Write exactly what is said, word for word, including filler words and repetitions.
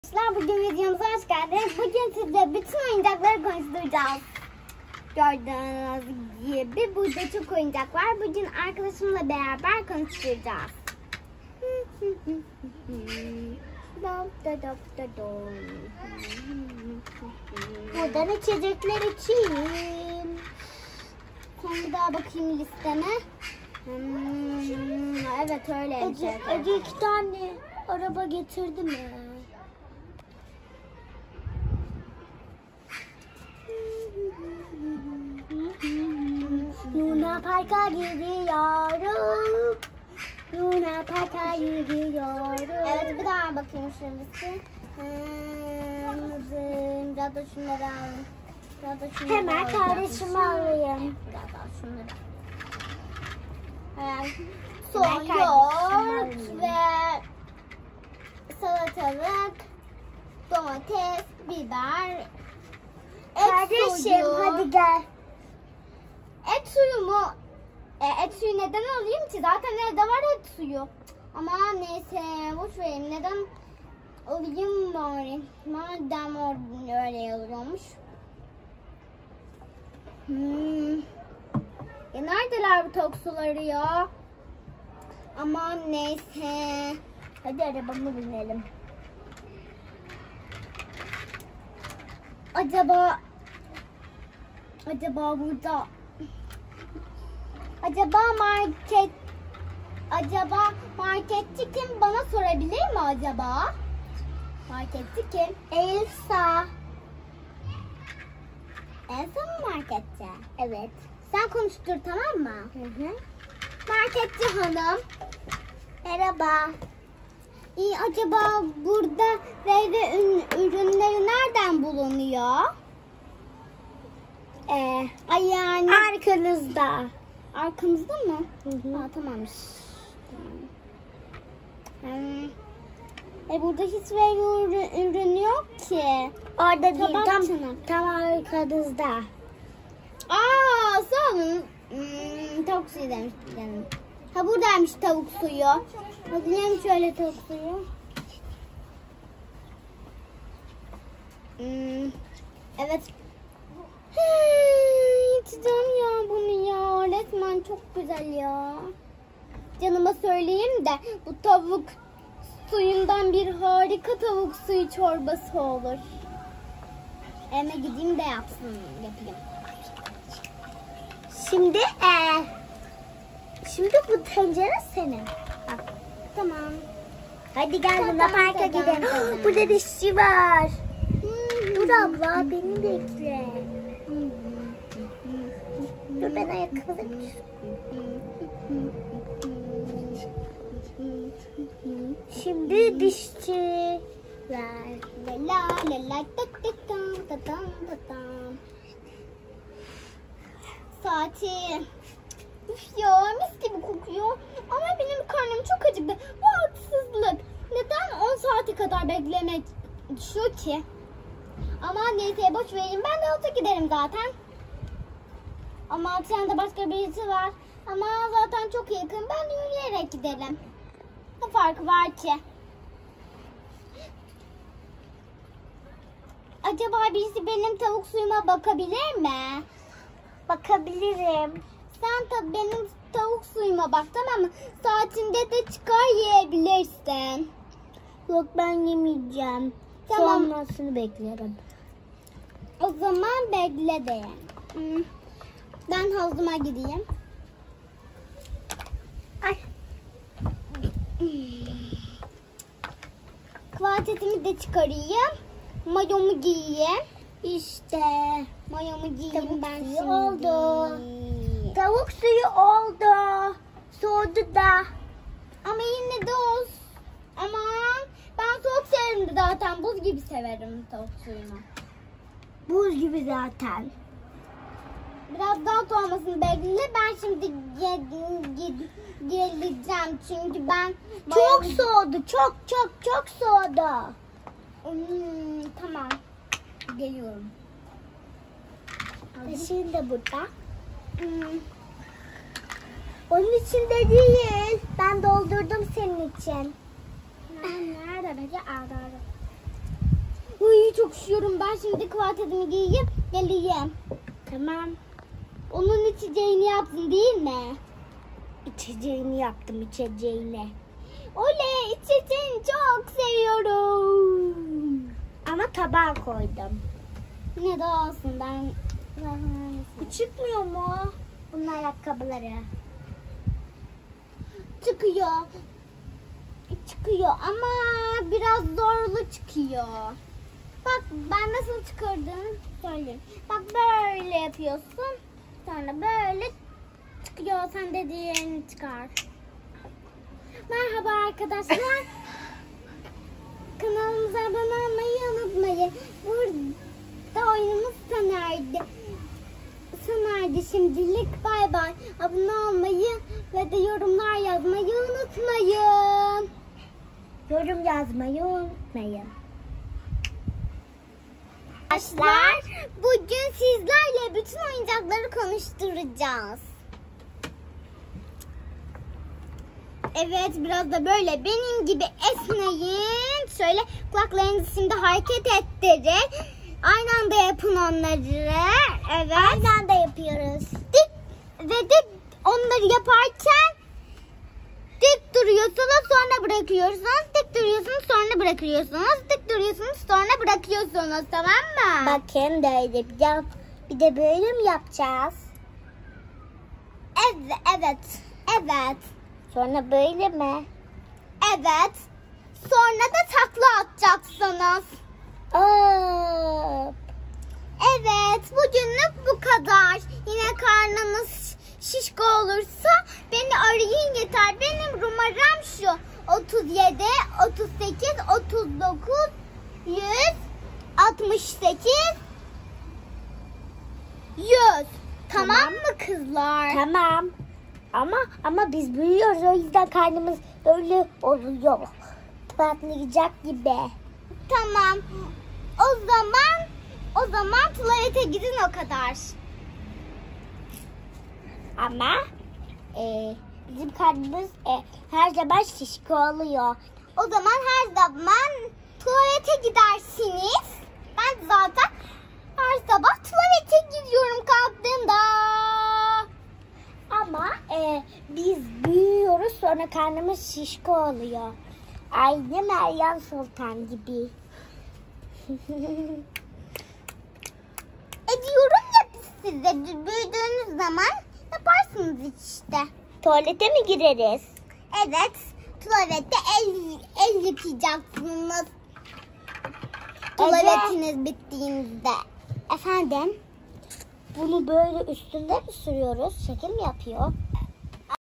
Arkadaşlar bugün videomuza hoş geldiniz. Bugün size bütün oyuncakları konuşturacağız. Gördüğünüz gibi burada çok oyuncak var. Bugün arkadaşımla beraber konuşturacağız. Buradan içecekler için. Sonra daha bakayım listeme. Hmm, evet öyleymiş. Ece, Ece iki tane araba getirdi mi? Luna Park'a gidiyorum. Luna Park'a gidiyorum. Evet bir daha bakayım şurası. Hmm, biraz da şunları alayım. Biraz da şunları Hemen alayım. kardeşimi alayım. Biraz daha şunları. Evet. Ben Son kardeşimi yoğurt alayım. ve salatalık, domates, biber, et Kardeşim suyu. hadi gel. Et suyu mu? E, et suyu neden alayım ki? Zaten evde var et suyu. Ama neyse boş vereyim. Neden alayım bari? Madem orada öyle yazıyormuş. Hmm. E neredeler bu tavuk suları ya? Aman neyse. Hadi arabamı binelim. Acaba acaba burada acaba market acaba marketçi kim bana sorabilir mi acaba? Marketçi kim? Elsa. Elsa mı marketçi? Evet. Sen konuştur tamam mı? Hı hı. Marketçi hanım. Merhaba. İyi acaba burada meyve ün- ürünleri nereden bulunuyor? Ee, Ay yani arkanızda. arkamızda mı? Hı hı. Ha tamammış. Tamam. Hmm. E burada hiç meyve ürün, ürün yok ki. Orada değil, Tabak tam, çanak. tam arkanızda. Aa sağ olun. Hmm, tavuk suyu demiştim canım. Ha buradaymış tavuk suyu. Bakayım şöyle tavuk suyu. Hmm, evet. Hey, içeceğim ya bunu ya. Resmen çok güzel ya. Canıma söyleyeyim de bu tavuk suyundan bir harika tavuk suyu çorbası olur. Eve gideyim de yapsın, yapayım. Şimdi ee, şimdi bu tencere senin. Bak, tamam. Hadi gel Tamam, Luna Park'a tamam, gidelim. tamam. Burada dişçi var. Dur abla beni bekle. Dur ben ayakkabılarımı. Şimdi dişçi var. La la la la ta ta ta ta ta ta ta. Saati. Üf ya mis gibi kokuyor. Ama benim karnım çok acıktı. Bu haksızlık. Neden on saate kadar beklemek şu ki? Ama neyse boş verin. Ben de olsa giderim zaten. Ama trende başka birisi var. Ama zaten çok yakın. Ben de yürüyerek giderim. Ne farkı var ki? Acaba birisi benim tavuk suyuma bakabilir mi? Bakabilirim. Sen tabii benim tavuk suyuma bak tamam mı? Saatinde de çıkar yiyebilirsin. Yok ben yemeyeceğim. Tamam. Soğumasını beklerim. O zaman bekle de. Hmm. Ben havuzuma gideyim. Ay. Kıyafetimi de çıkarayım. Mayomu giyeyim. İşte Mayomu giyeyim Tavuk ben suyu şimdi. oldu. tavuk suyu oldu. Soğudu da. Ama yine de olsun. Aman ben soğuk severim de zaten. Buz gibi severim tavuk suyunu. Buz gibi zaten. Biraz daha soğumasını bekle. Ben şimdi ge- ge- geleceğim çünkü ben Çok mayomu- soğudu. Çok çok çok soğudu. Hmm, tamam. Geliyorum. Kaşığın da burada. Hmm. Onun içinde değil. Ben doldurdum senin için. Nerede? Nerede? Peki? Aa, doğru. Ay çok üşüyorum. Ben şimdi kıyafetimi giyeyim geleyim. Tamam. Onun içeceğini yaptın değil mi? İçeceğini yaptım içeceğini. Oley içeceğini çok seviyorum. Ama tabağa koydum. Ne de olsun ben. Bu çıkmıyor mu? Bunun ayakkabıları. Çıkıyor. Çıkıyor ama biraz zorlu çıkıyor. Bak ben nasıl çıkardığını söyleyeyim. Bak böyle yapıyorsun. Sonra böyle çıkıyor. Sen de diğerini çıkar. Merhaba arkadaşlar. Kanalımıza abone olmayı unutmayın. Burada oyunumuz sona erdi. Sona erdi şimdilik. Bay bay. Abone olmayı ve de yorumlar yazmayı unutmayın. Yorum yazmayı unutmayın. Arkadaşlar bugün sizlerle bütün oyuncakları konuşturacağız. Evet biraz da böyle benim gibi esneyin. Şöyle kulaklarınızı şimdi hareket ettirin. Aynı anda yapın onları. Evet. Aynı anda yapıyoruz. Dik ve dik onları yaparken dik duruyorsunuz sonra bırakıyorsunuz. Dik duruyorsunuz sonra bırakıyorsunuz. Dik duruyorsunuz sonra bırakıyorsunuz. Tamam mı? Bakın böyle bir de, bir de böyle mi yapacağız? Evet, evet, evet, Sonra böyle mi? evet. Sonra da takla atacaksınız. Hop. Evet, bugünlük bu kadar. Yine karnınız şişko olursa beni arayın yeter. Benim numaram şu. otuz yedi, otuz sekiz, otuz dokuz, yüz, altmış sekiz, yüz. Tamam, Tamam. mı kızlar? Tamam. Ama ama biz büyüyoruz, o yüzden karnımız böyle oluyor. Patlayacak gibi. Tamam. O zaman o zaman tuvalete gidin o kadar. Ama e, bizim karnımız e, her zaman şişko oluyor. O zaman her zaman tuvalete gidersiniz. Ben zaten her sabah tuvalete gidiyorum kalktığımda. Ama e, biz büyüyoruz, sonra karnımız şişko oluyor. Aynı Meryem Sultan gibi. E diyorum ya biz size büyüdüğünüz zaman yaparsınız işte. Tuvalete mi gireriz? Evet, tuvalette el, el yıkayacaksınız. Tuvaletiniz bittiğinde. Efendim? Bunu böyle üstünde mi sürüyoruz? Şekil mi yapıyor?